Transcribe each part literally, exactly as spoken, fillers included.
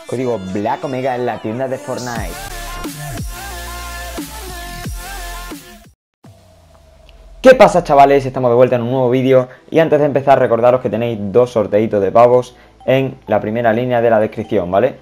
Código Black Omega en la tienda de Fortnite. ¿Qué pasa, chavales? Estamos de vuelta en un nuevo vídeo y antes de empezar recordaros que tenéis dos sorteitos de pavos en la primera línea de la descripción, ¿vale?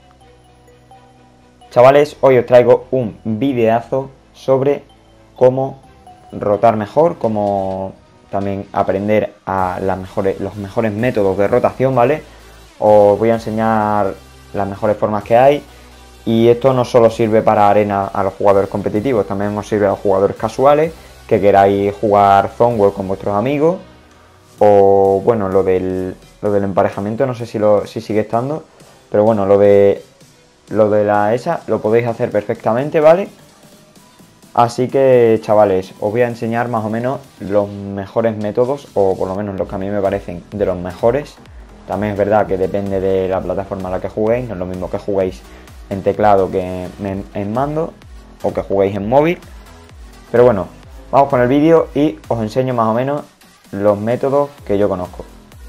Chavales, hoy os traigo un videazo sobre cómo rotar mejor, cómo también aprender a las mejores, los mejores métodos de rotación, ¿vale? Os voy a enseñar las mejores formas que hay y esto no solo sirve para arena a los jugadores competitivos, también os sirve a los jugadores casuales que queráis jugar Zonewell con vuestros amigos, o bueno, lo del, lo del emparejamiento no sé si, lo, si sigue estando, pero bueno, lo de lo de la esa lo podéis hacer perfectamente, ¿vale? Así que, chavales, os voy a enseñar más o menos los mejores métodos, o por lo menos los que a mí me parecen de los mejores. También es verdad que depende de la plataforma a la que juguéis, no es lo mismo que juguéis en teclado que en, en mando, o que juguéis en móvil, pero bueno. Vamos con el vídeo y os enseño más o menos los métodos que yo conozco.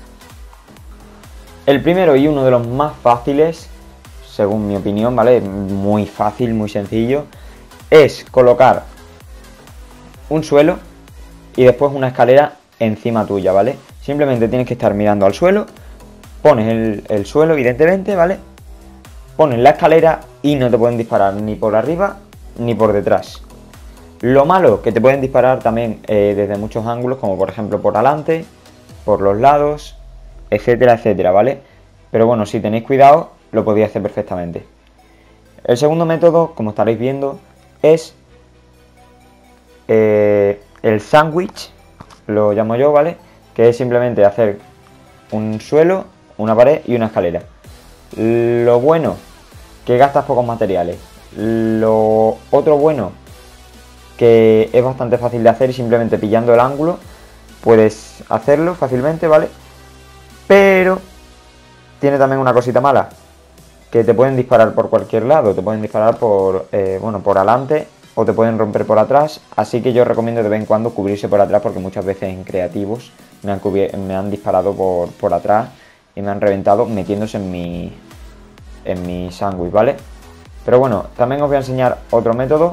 El primero y uno de los más fáciles, según mi opinión, ¿vale? Muy fácil, muy sencillo, es colocar un suelo y después una escalera encima tuya, ¿vale? Simplemente tienes que estar mirando al suelo, pones el, el suelo, evidentemente, ¿vale? Pones la escalera y no te pueden disparar ni por arriba ni por detrás. Lo malo, que te pueden disparar también eh, desde muchos ángulos, como por ejemplo por adelante, por los lados, etcétera, etcétera, ¿vale? Pero bueno, si tenéis cuidado, lo podéis hacer perfectamente. El segundo método, como estaréis viendo, es eh, el sándwich, lo llamo yo, ¿vale? Que es simplemente hacer un suelo, una pared y una escalera. Lo bueno, que gastas pocos materiales. Lo otro bueno, que es bastante fácil de hacer y simplemente pillando el ángulo puedes hacerlo fácilmente, ¿vale? Pero tiene también una cosita mala, que te pueden disparar por cualquier lado, te pueden disparar por, eh, bueno, por adelante o te pueden romper por atrás, así que yo recomiendo de vez en cuando cubrirse por atrás porque muchas veces en creativos me han, me han disparado por, por atrás y me han reventado metiéndose en mi, en mi sándwich, ¿vale? Pero bueno, también os voy a enseñar otro método.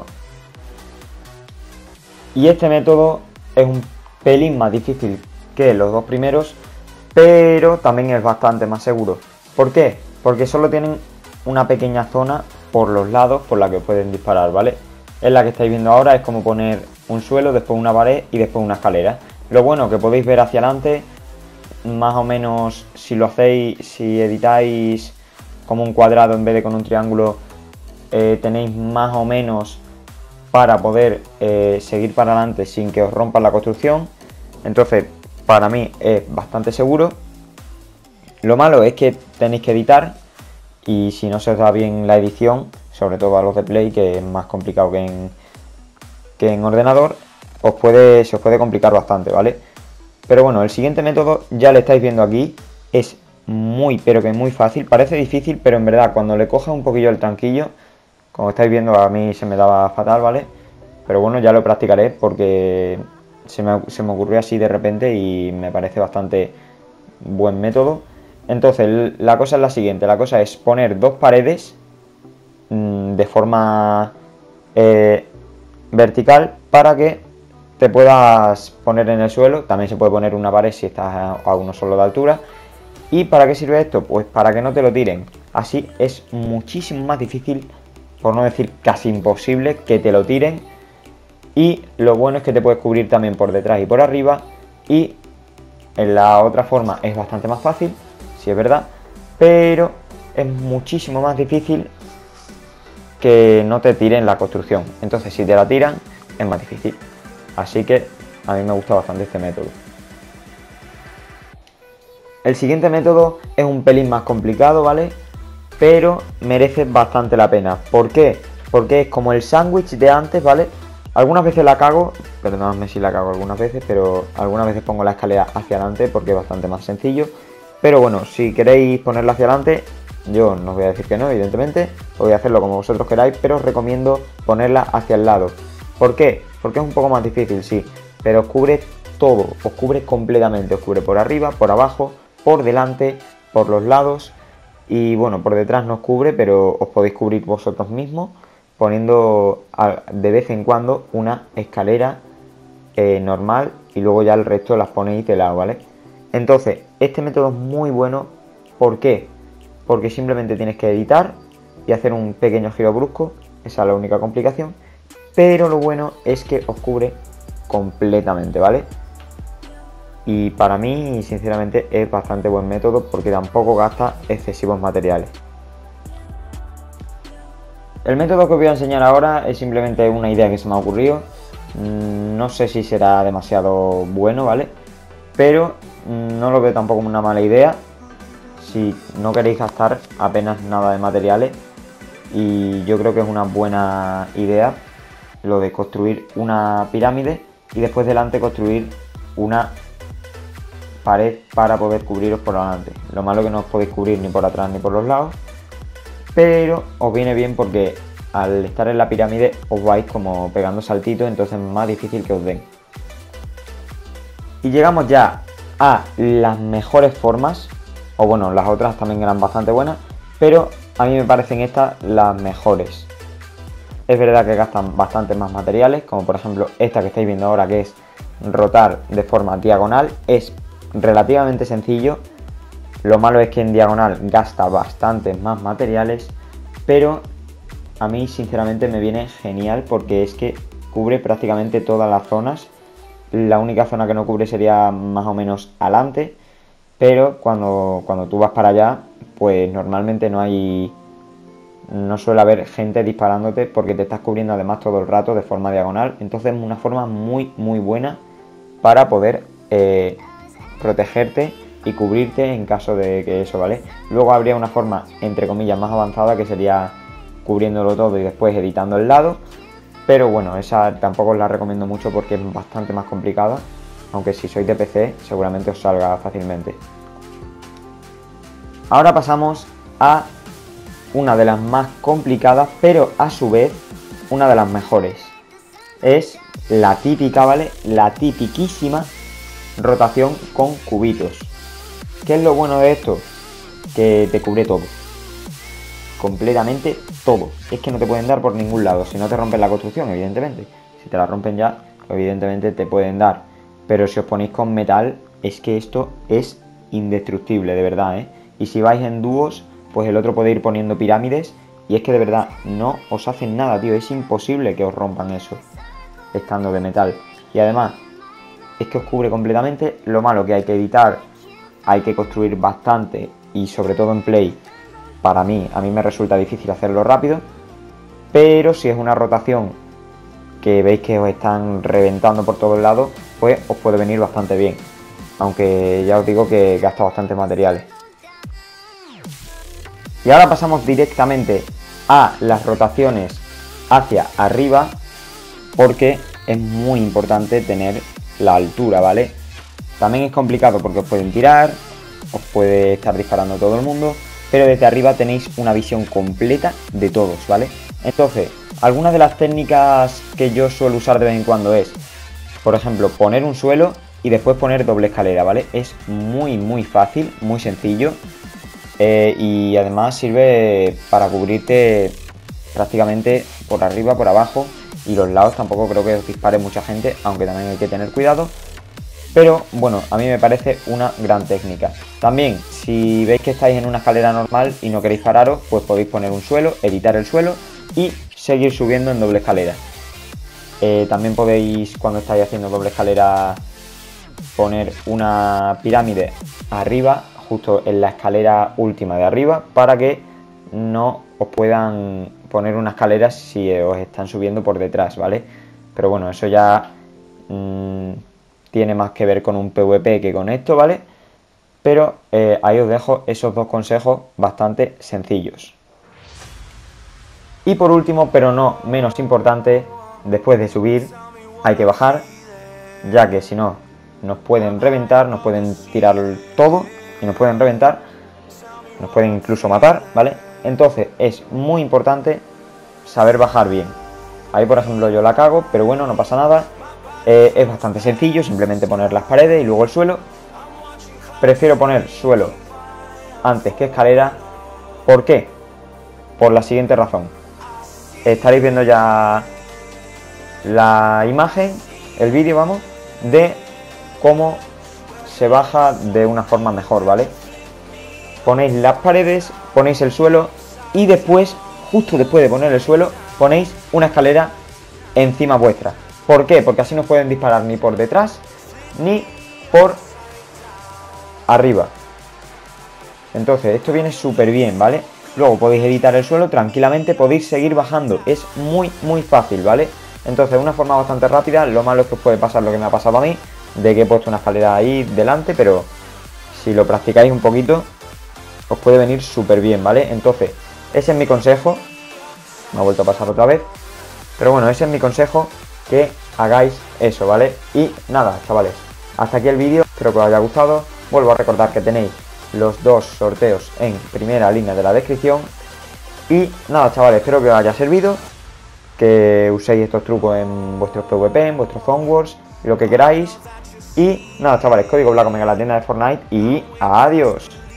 Y este método es un pelín más difícil que los dos primeros, pero también es bastante más seguro. ¿Por qué? Porque solo tienen una pequeña zona por los lados por la que pueden disparar, ¿vale? Es la que estáis viendo ahora, es como poner un suelo, después una pared y después una escalera. Lo bueno que podéis ver hacia adelante, más o menos si lo hacéis, si editáis como un cuadrado en vez de con un triángulo, eh, tenéis más o menos para poder eh, seguir para adelante sin que os rompa la construcción. Entonces para mí es bastante seguro. Lo malo es que tenéis que editar y si no se os da bien la edición, sobre todo a los de Play, que es más complicado que en, que en ordenador, os puede, se os puede complicar bastante, ¿vale? Pero bueno, el siguiente método ya lo estáis viendo aquí, es muy pero que muy fácil, parece difícil, pero en verdad cuando le coges un poquillo el tranquillo, como estáis viendo, a mí se me daba fatal, ¿vale? Pero bueno, ya lo practicaré porque se me, se me ocurrió así de repente y me parece bastante buen método. Entonces, la cosa es la siguiente. La cosa es poner dos paredes mmm, de forma eh, vertical para que te puedas poner en el suelo. También se puede poner una pared si estás a, a uno solo de altura. ¿Y para qué sirve esto? Pues para que no te lo tiren. Así es muchísimo más difícil, por no decir casi imposible, que te lo tiren. Y lo bueno es que te puedes cubrir también por detrás y por arriba. Y en la otra forma es bastante más fácil, si es verdad, pero es muchísimo más difícil que no te tiren la construcción. Entonces si te la tiran es más difícil. Así que a mí me gusta bastante este método. El siguiente método es un pelín más complicado, ¿vale? Pero merece bastante la pena. ¿Por qué? Porque es como el sándwich de antes, ¿vale? Algunas veces la cago, perdonadme si la cago algunas veces, pero algunas veces pongo la escalera hacia adelante porque es bastante más sencillo. Pero bueno, si queréis ponerla hacia adelante, yo no os voy a decir que no, evidentemente, os voy a hacerlo como vosotros queráis, pero os recomiendo ponerla hacia el lado. ¿Por qué? Porque es un poco más difícil, sí, pero os cubre todo, os cubre completamente, os cubre por arriba, por abajo, por delante, por los lados. Y bueno, por detrás nos cubre, pero os podéis cubrir vosotros mismos poniendo de vez en cuando una escalera eh, normal y luego ya el resto las ponéis de lado, ¿vale? Entonces, este método es muy bueno. ¿Por qué? Porque simplemente tienes que editar y hacer un pequeño giro brusco. Esa es la única complicación. Pero lo bueno es que os cubre completamente, ¿vale? Y para mí, sinceramente, es bastante buen método porque tampoco gasta excesivos materiales. El método que os voy a enseñar ahora es simplemente una idea que se me ha ocurrido. No sé si será demasiado bueno, ¿vale? Pero no lo veo tampoco como una mala idea si no queréis gastar apenas nada de materiales. Y yo creo que es una buena idea lo de construir una pirámide y después delante construir una pared para poder cubriros por delante. Lo malo es que no os podéis cubrir ni por atrás ni por los lados, pero os viene bien porque al estar en la pirámide os vais como pegando saltitos, entonces es más difícil que os den. Y llegamos ya a las mejores formas, o bueno, las otras también eran bastante buenas, pero a mí me parecen estas las mejores. Es verdad que gastan bastante más materiales, como por ejemplo esta que estáis viendo ahora, que es rotar de forma diagonal. Es relativamente sencillo. Lo malo es que en diagonal gasta bastantes más materiales, pero a mí sinceramente me viene genial porque es que cubre prácticamente todas las zonas. La única zona que no cubre sería más o menos adelante, pero cuando, cuando tú vas para allá, pues normalmente no hay... no suele haber gente disparándote porque te estás cubriendo además todo el rato de forma diagonal. Entonces es una forma muy muy buena para poder eh, protegerte y cubrirte en caso de que eso, ¿vale? Luego habría una forma entre comillas más avanzada que sería cubriéndolo todo y después editando el lado, pero bueno, esa tampoco os la recomiendo mucho porque es bastante más complicada, aunque si sois de P C seguramente os salga fácilmente. Ahora pasamos a una de las más complicadas, pero a su vez una de las mejores. Es la típica, ¿vale? La tipiquísima rotación con cubitos. ¿Qué es lo bueno de esto? Que te cubre todo. Completamente todo. Es que no te pueden dar por ningún lado. Si no te rompen la construcción, evidentemente. Si te la rompen ya, evidentemente te pueden dar. Pero si os ponéis con metal, es que esto es indestructible, de verdad, ¿eh? Y si vais en dúos, pues el otro puede ir poniendo pirámides y es que de verdad no os hacen nada, tío. Es imposible que os rompan eso estando de metal. Y además es que os cubre completamente. Lo malo que hay que editar, hay que construir bastante y sobre todo en Play, para mí, a mí me resulta difícil hacerlo rápido. Pero si es una rotación que veis que os están reventando por todos lados, pues os puede venir bastante bien. Aunque ya os digo que gasta bastantes materiales. Y ahora pasamos directamente a las rotaciones hacia arriba, porque es muy importante tener la altura, ¿vale? También es complicado porque os pueden tirar, os puede estar disparando todo el mundo, pero desde arriba tenéis una visión completa de todos, ¿vale? Entonces, algunas de las técnicas que yo suelo usar de vez en cuando es, por ejemplo, poner un suelo y después poner doble escalera, ¿vale? Es muy muy fácil, muy sencillo. Eh, y además sirve para cubrirte prácticamente por arriba, por abajo y los lados. Tampoco creo que os dispare mucha gente, aunque también hay que tener cuidado. Pero bueno, a mí me parece una gran técnica. También, si veis que estáis en una escalera normal y no queréis pararos, pues podéis poner un suelo, editar el suelo y seguir subiendo en doble escalera. Eh, también podéis, cuando estáis haciendo doble escalera, poner una pirámide arriba, justo en la escalera última de arriba, para que no os puedan poner una escalera si os están subiendo por detrás, ¿vale? Pero bueno, eso ya mmm, tiene más que ver con un PvP que con esto, ¿vale? Pero eh, ahí os dejo esos dos consejos bastante sencillos. Y por último, pero no menos importante, después de subir hay que bajar, ya que si no nos pueden reventar, nos pueden tirar todo y nos pueden reventar, nos pueden incluso matar, ¿vale? Entonces es muy importante saber bajar bien. Ahí por ejemplo yo la cago, pero bueno, no pasa nada. Eh, es bastante sencillo, simplemente poner las paredes y luego el suelo. Prefiero poner suelo antes que escalera, ¿Por qué? Por la siguiente razón. Estaréis viendo ya la imagen, el vídeo, vamos, de cómo se baja de una forma mejor, ¿vale? Ponéis las paredes, ponéis el suelo y después, justo después de poner el suelo, ponéis una escalera encima vuestra. ¿Por qué? Porque así no pueden disparar ni por detrás ni por arriba. Entonces esto viene súper bien, ¿vale? Luego podéis editar el suelo tranquilamente, podéis seguir bajando. Es muy muy fácil, ¿vale? Entonces de una forma bastante rápida. Lo malo es que os puede pasar lo que me ha pasado a mí, de que he puesto una escalera ahí delante, pero si lo practicáis un poquito os puede venir súper bien, ¿vale? Entonces ese es mi consejo. Me ha vuelto a pasar otra vez, pero bueno, ese es mi consejo, que hagáis eso, ¿vale? Y nada, chavales, hasta aquí el vídeo, espero que os haya gustado. Vuelvo a recordar que tenéis los dos sorteos en primera línea de la descripción. Y nada, chavales, espero que os haya servido, que uséis estos trucos en vuestros PvP, en vuestros Zone Wars, lo que queráis. Y nada, chavales, código Black Omega en la tienda de Fortnite y adiós.